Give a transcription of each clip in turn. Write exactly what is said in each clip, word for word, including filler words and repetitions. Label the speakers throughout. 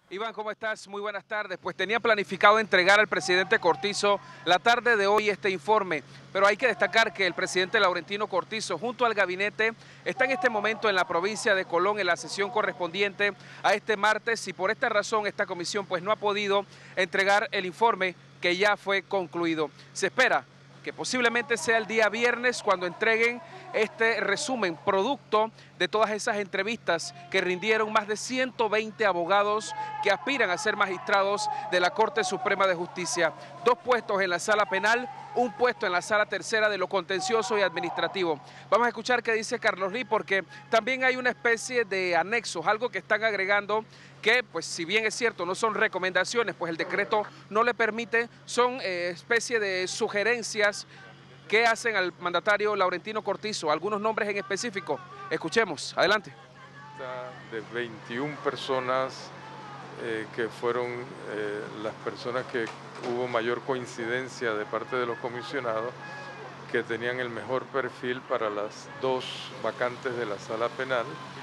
Speaker 1: Iván, ¿cómo estás? Muy buenas tardes. Pues tenía planificado entregar al presidente Cortizo la tarde de hoy este informe, pero hay que destacar que el presidente Laurentino Cortizo junto al gabinete está en este momento en la provincia de Colón en la sesión correspondiente a este martes y por esta razón esta comisión pues no ha podido entregar el informe que ya fue concluido. Se espera que posiblemente sea el día viernes cuando entreguen este resumen producto de todas esas entrevistas que rindieron más de ciento veinte abogados que aspiran a ser magistrados de la Corte Suprema de Justicia. Dos puestos en la sala penal, un puesto en la sala tercera de lo contencioso y administrativo. Vamos a escuchar qué dice Carlos Lee porque también hay una especie de anexos, algo que están agregando que, pues si bien es cierto, no son recomendaciones, pues el decreto no le permite, son eh, especie de sugerencias que hacen al mandatario Laurentino Cortizo, algunos nombres en específico. Escuchemos, adelante.
Speaker 2: De veintiuna personas eh, que fueron eh, las personas que hubo mayor coincidencia de parte de los comisionados que tenían el mejor perfil para las dos vacantes de la sala penal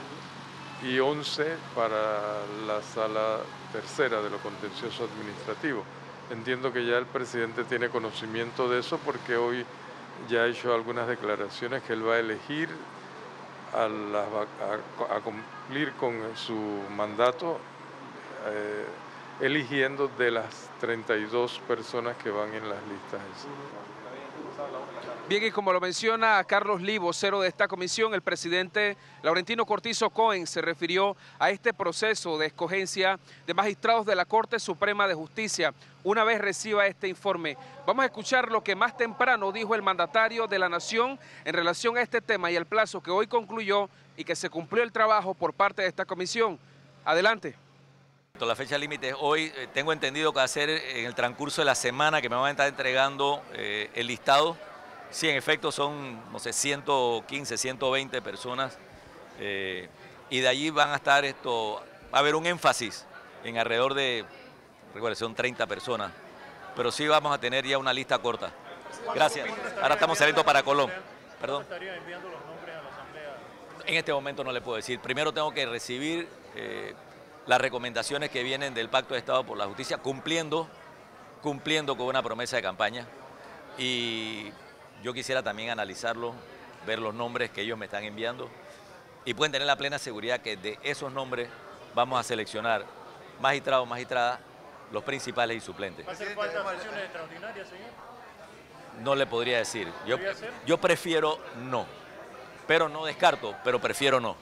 Speaker 2: y once para la sala tercera de lo contencioso administrativo. Entiendo que ya el presidente tiene conocimiento de eso porque hoy ya ha hecho algunas declaraciones que él va a elegir a, la, a, a cumplir con su mandato eh, eligiendo de las treinta y dos personas que van en las listas.
Speaker 1: Bien, y como lo menciona Carlos Lee, vocero de esta comisión, el presidente Laurentino Cortizo Cohen se refirió a este proceso de escogencia de magistrados de la Corte Suprema de Justicia una vez reciba este informe. Vamos a escuchar lo que más temprano dijo el mandatario de la Nación en relación a este tema y el plazo que hoy concluyó y que se cumplió el trabajo por parte de esta comisión. Adelante.
Speaker 3: La fecha límite hoy, eh, tengo entendido que va a ser en el transcurso de la semana que me van a estar entregando eh, el listado. Sí, en efecto son, no sé, ciento quince, ciento veinte personas eh, y de allí van a estar esto, va a haber un énfasis en alrededor de, recuerden, son treinta personas, pero sí vamos a tener ya una lista corta. Gracias. Ahora estamos saliendo para Colón. Perdón. ¿Estaría enviando los nombres a la Asamblea? En este momento no le puedo decir. Primero tengo que recibir eh, las recomendaciones que vienen del Pacto de Estado por la Justicia, cumpliendo, cumpliendo con una promesa de campaña y yo quisiera también analizarlo, ver los nombres que ellos me están enviando y pueden tener la plena seguridad que de esos nombres vamos a seleccionar magistrados, magistradas, los principales y suplentes.
Speaker 4: ¿Va a hacer falta sesiones extraordinarias, señor?
Speaker 3: No le podría decir. Yo, yo prefiero no, pero no descarto, pero prefiero no.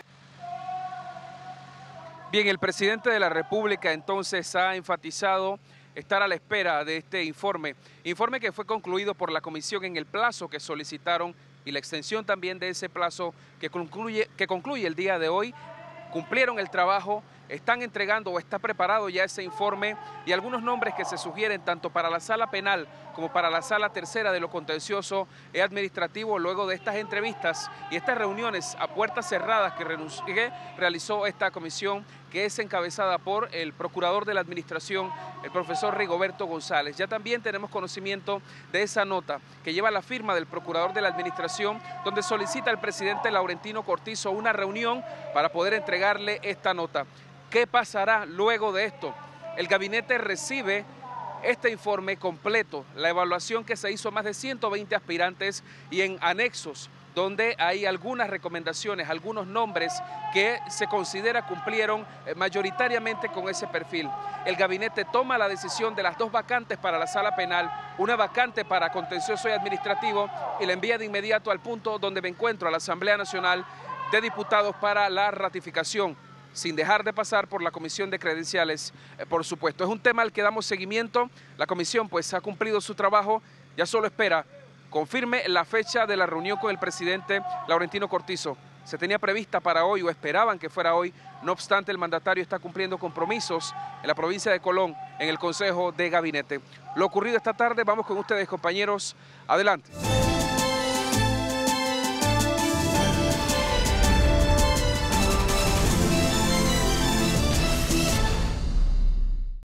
Speaker 1: Bien, el presidente de la República entonces ha enfatizado estar a la espera de este informe, informe que fue concluido por la comisión en el plazo que solicitaron y la extensión también de ese plazo que concluye, que concluye el día de hoy. Cumplieron el trabajo, están entregando o está preparado ya ese informe y algunos nombres que se sugieren tanto para la sala penal como para la sala tercera de lo contencioso y administrativo luego de estas entrevistas y estas reuniones a puertas cerradas que, que realizó esta comisión que es encabezada por el procurador de la administración, el profesor Rigoberto González. Ya también tenemos conocimiento de esa nota que lleva la firma del procurador de la administración donde solicita al presidente Laurentino Cortizo una reunión para poder entregarle esta nota. ¿Qué pasará luego de esto? El gabinete recibe este informe completo, la evaluación que se hizo a más de ciento veinte aspirantes y en anexos donde hay algunas recomendaciones, algunos nombres que se considera cumplieron mayoritariamente con ese perfil. El gabinete toma la decisión de las dos vacantes para la sala penal, una vacante para contencioso y administrativo y la envía de inmediato al punto donde me encuentro, a la Asamblea Nacional de Diputados para la ratificación, sin dejar de pasar por la Comisión de Credenciales, eh, por supuesto. Es un tema al que damos seguimiento, la comisión pues ha cumplido su trabajo, ya solo espera confirme la fecha de la reunión con el presidente Laurentino Cortizo. Se tenía prevista para hoy o esperaban que fuera hoy, no obstante el mandatario está cumpliendo compromisos en la provincia de Colón, en el Consejo de Gabinete. Lo ocurrido esta tarde, vamos con ustedes compañeros, adelante.